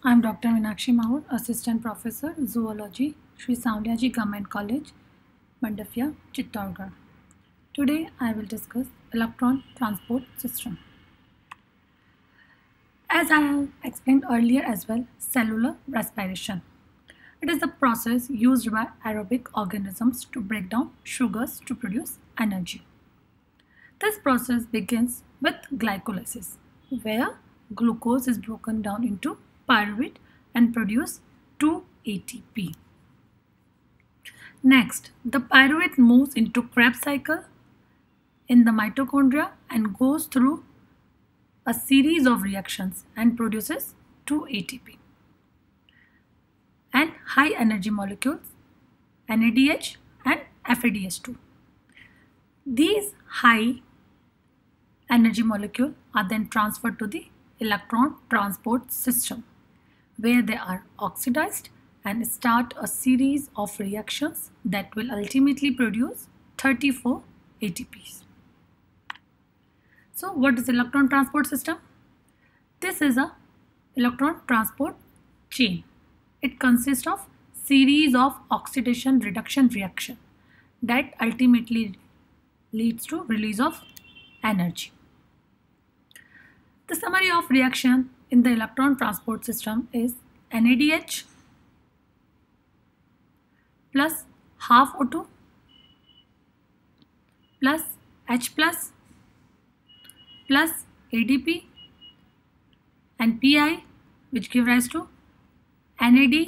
I'm Dr. Meenakshi Maur, Assistant Professor, Zoology, Sri Saumyaji Government College, Mandafia, Chittorgarh. Today I will discuss electron transport system. As I have explained earlier as well, cellular respiration. It is the process used by aerobic organisms to break down sugars to produce energy. This process begins with glycolysis, where glucose is broken down into pyruvate and produce 2-ATP. Next, the pyruvate moves into Krebs cycle in the mitochondria and goes through a series of reactions and produces 2-ATP. And high energy molecules NADH and FADH2. These high energy molecules are then transferred to the electron transport system, where they are oxidized and start a series of reactions that will ultimately produce 34 ATPs. So what is electron transport system? This is a electron transport chain. It consists of series of oxidation reduction reaction that ultimately leads to release of energy. The summary of reaction in the electron transport system is NADH plus half O2 plus H plus ADP and Pi, which give rise to NAD,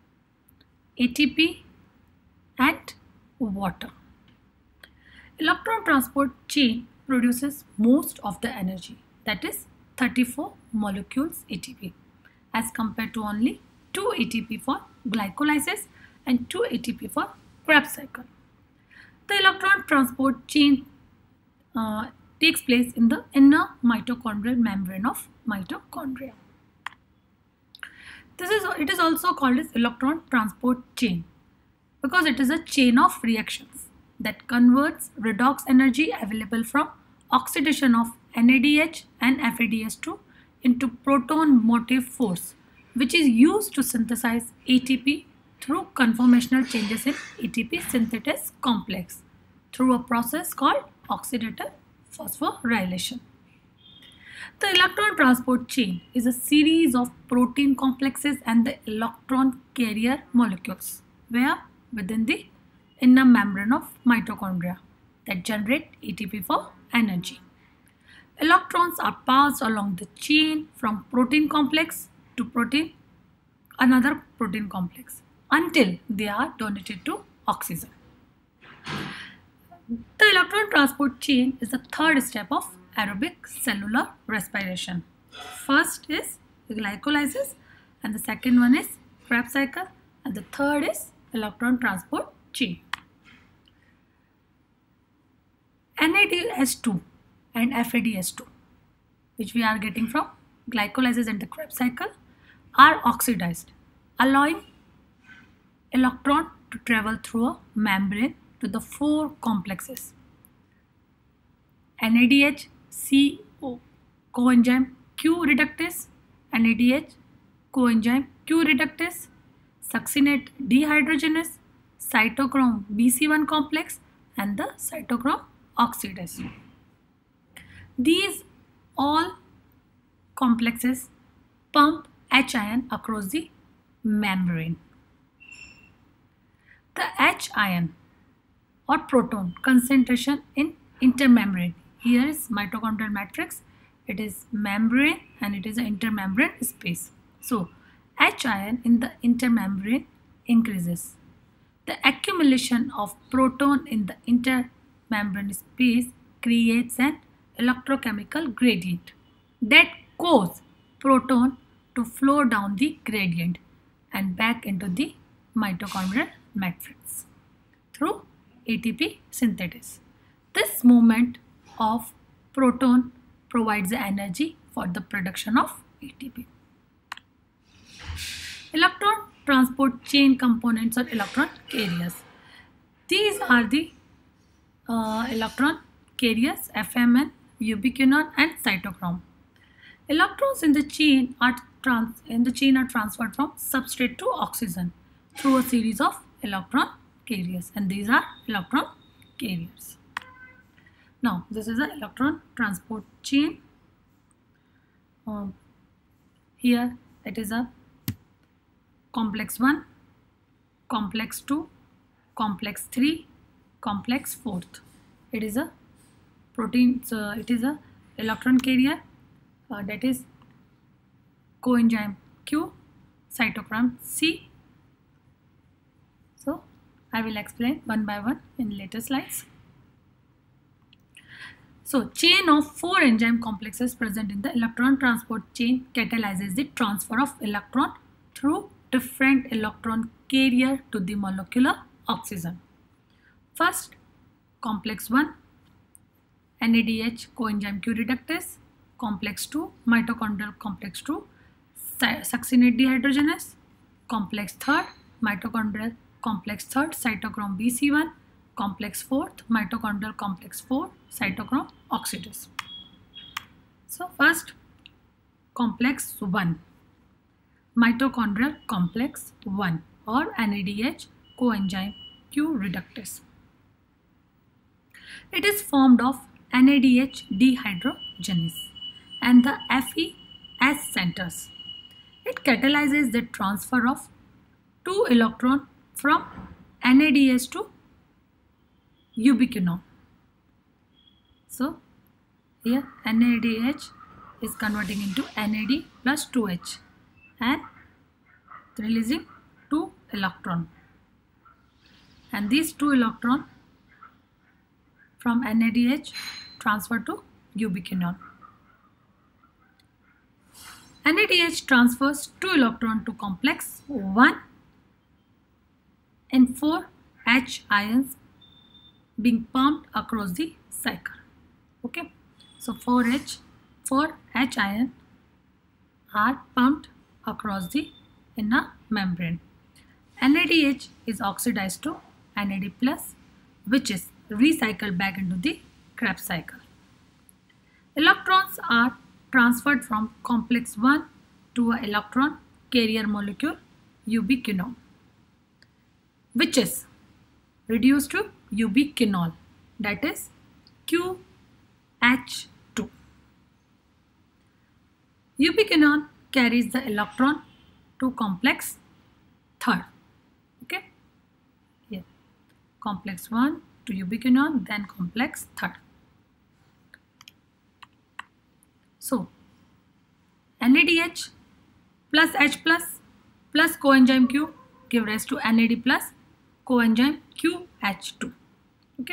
ATP and water. Electron transport chain produces most of the energy, that is 34 molecules ATP, as compared to only 2 ATP for glycolysis and 2 ATP for Krebs cycle. The electron transport chain takes place in the inner mitochondrial membrane of mitochondria. It is also called as electron transport chain because it is a chain of reactions that converts redox energy available from oxidation of NADH and FADH2 into proton motive force, which is used to synthesize ATP through conformational changes in ATP synthetase complex through a process called oxidative phosphorylation. The electron transport chain is a series of protein complexes and the electron carrier molecules where within the inner membrane of mitochondria that generate ATP for energy. Electrons are passed along the chain from protein complex to another protein complex until they are donated to oxygen. The electron transport chain is the third step of aerobic cellular respiration. First is glycolysis and the second one is Krebs cycle and the third is electron transport chain. NADH2 and FADH2, which we are getting from glycolysis and the Krebs cycle, are oxidized, allowing electron to travel through a membrane to the four complexes: NADH CO coenzyme Q reductase, NADH coenzyme Q reductase, succinate dehydrogenase, cytochrome BC1 complex and the cytochrome oxidase. These all complexes pump H ion across the membrane. The H ion or proton concentration in intermembrane. Here is mitochondrial matrix. It is membrane and it is an intermembrane space. So H ion in the intermembrane increases. The accumulation of proton in the intermembrane space creates an electrochemical gradient that causes proton to flow down the gradient and back into the mitochondrial matrix through ATP synthesis. This movement of proton provides the energy for the production of ATP. Electron transport chain components or electron carriers. These are the electron carriers, FMN, ubiquinone and cytochrome. Electrons in the chain are transferred from substrate to oxygen through a series of electron carriers, and these are electron carriers. Now this is the electron transport chain. Here it is a complex 1, complex 2, complex 3, complex 4th. It is a protein, so it is a electron carrier that is coenzyme Q, cytochrome C. So I will explain one by one in later slides. So chain of 4 enzyme complexes present in the electron transport chain catalyzes the transfer of electron through different electron carrier to the molecular oxygen. First, complex 1, NADH coenzyme Q reductase. Complex 2, mitochondrial complex 2, succinate dehydrogenase. Complex 3rd, mitochondrial complex 3rd, cytochrome BC1. Complex 4th, mitochondrial complex 4, cytochrome oxidase. So first, complex 1, mitochondrial complex 1 or NADH coenzyme Q reductase. It is formed of NADH dehydrogenase and the FeS centers. It catalyzes the transfer of 2 electrons from NADH to ubiquinone. So here NADH is converting into NAD plus 2H and releasing 2 electrons, and these 2 electrons from NADH transfer to ubiquinone. NADH transfers 2 electrons to complex 1 and 4 H ions being pumped across the cycle. Okay, so 4 H ions are pumped across the inner membrane. NADH is oxidized to NAD+, which is recycled back into the Krebs cycle. Electrons are transferred from complex 1 to an electron carrier molecule ubiquinone, which is reduced to ubiquinol, that is QH2. Ubiquinone carries the electron to complex 3rd. Okay, here complex 1 to ubiquinone, then complex 3rd. So NADH plus H plus coenzyme Q give rise to NAD plus coenzyme QH2. Okay.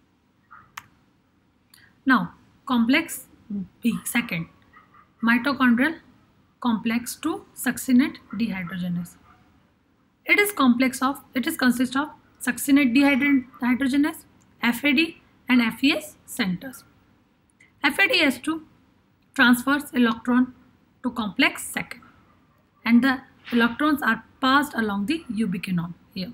Now complex B, second, mitochondrial complex 2 succinate dehydrogenase. It consists of succinate dehydrogenase, FAD and FES centers. FADH2 transfers electron to complex 2nd, and the electrons are passed along the ubiquinone here.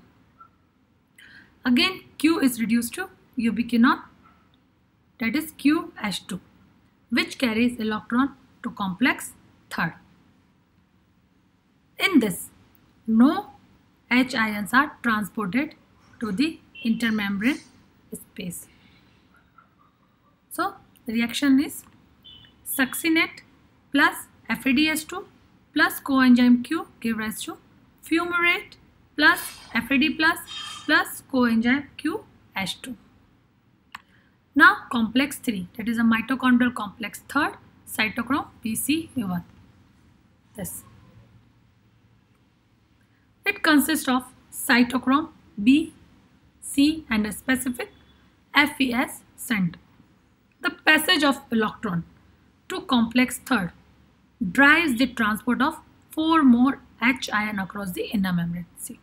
Again Q is reduced to ubiquinone, that is QH2, which carries electron to complex 3rd. In this, no H ions are transported to the intermembrane space. So the reaction is succinate plus FADH2 plus coenzyme Q give rise to fumarate plus FAD plus coenzyme QH2. Now complex 3, that is a mitochondrial complex 3rd, cytochrome BC1. This. It consists of cytochrome B, C and a specific FES center. The passage of electron to complex 3rd drives the transport of 4 more H ion across the inner membrane. See.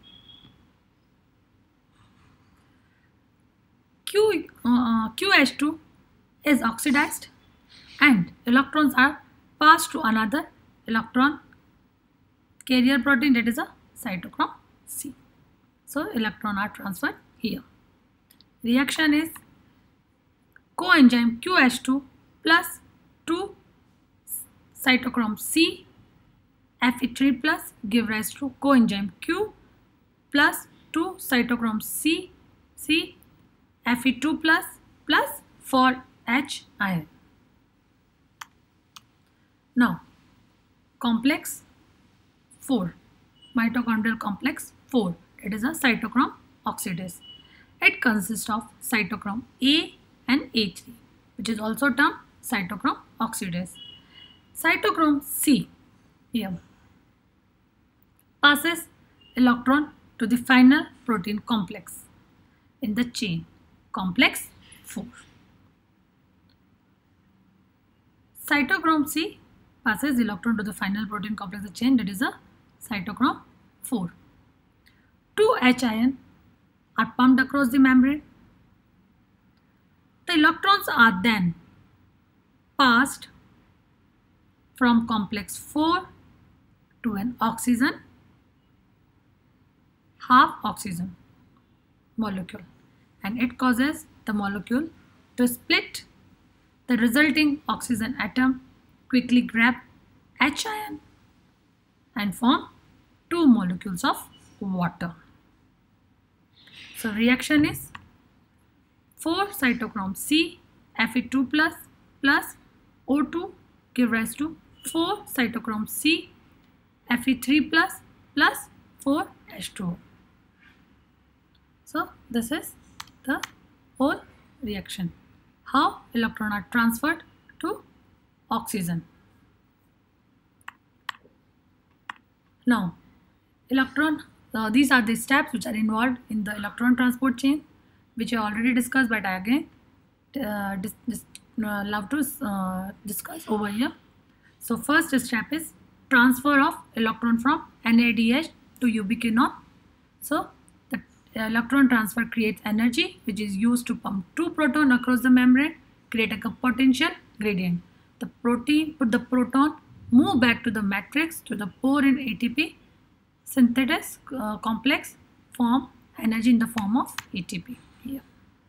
QH2 is oxidized and electrons are passed to another electron carrier protein, that is a cytochrome C. So electrons are transferred here. Reaction is coenzyme QH2 plus 2 cytochrome C, Fe3 plus give rise to coenzyme Q plus 2 cytochrome C, Fe2 plus 4 H ion. Now complex 4, mitochondrial complex 4, it is a cytochrome oxidase. It consists of cytochrome A and A3, which is also termed cytochrome oxidase. Cytochrome C here passes electron to the final protein complex in the chain, complex 4. Cytochrome C passes electron to the final protein complex of the chain, that is a cytochrome 4. 2 H ion are pumped across the membrane. The electrons are then passed from complex 4 to an oxygen, half oxygen molecule, and it causes the molecule to split. The resulting oxygen atom quickly grab H ion and form 2 molecules of water. So reaction is 4 cytochrome C, Fe2 plus O2 give rise to 4 cytochrome C, Fe3 plus 4 H2O. So this is the whole reaction. How electrons are transferred to oxygen. Now these are the steps which are involved in the electron transport chain, which I already discussed, but I again love to discuss over here. So first step is transfer of electron from NADH to ubiquinone. So the electron transfer creates energy which is used to pump 2 protons across the membrane, create a potential gradient. The proton move back to the matrix to the pore in ATP synthesis complex, form energy in the form of ATP here.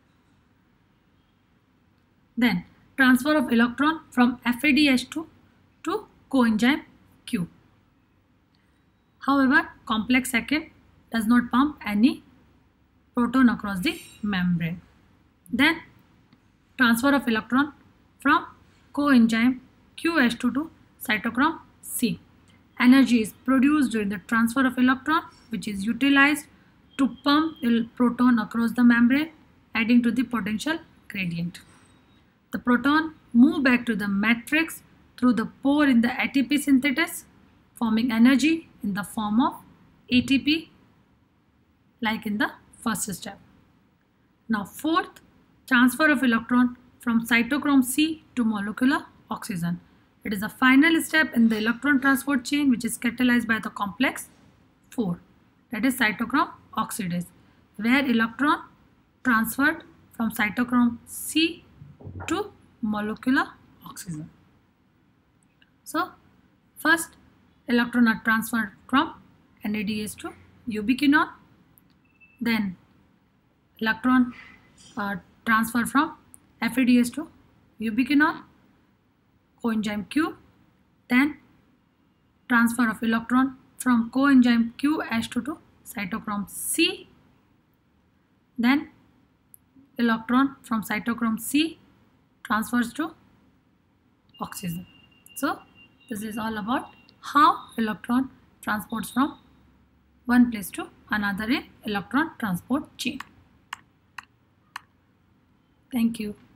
Then transfer of electron from FADH2 to coenzyme Q. However, complex second does not pump any proton across the membrane. Then transfer of electron from coenzyme QH2 to cytochrome C. Energy is produced during the transfer of electron, which is utilized to pump the proton across the membrane, adding to the potential gradient. The proton move back to the matrix through the pore in the ATP synthesis, forming energy in the form of ATP, like in the first step. Now fourth, transfer of electron from cytochrome C to molecular oxygen. It is the final step in the electron transport chain, which is catalyzed by the complex 4, that is cytochrome oxidase, where electron transferred from cytochrome C to molecular oxygen. So first electron are transferred from NADH to ubiquinone, then electron are transferred from FADH to ubiquinone, coenzyme Q, then transfer of electron from coenzyme QH2 to cytochrome C, then electron from cytochrome C transfers to oxygen. So this is all about how electron transports from one place to another in electron transport chain. Thank you.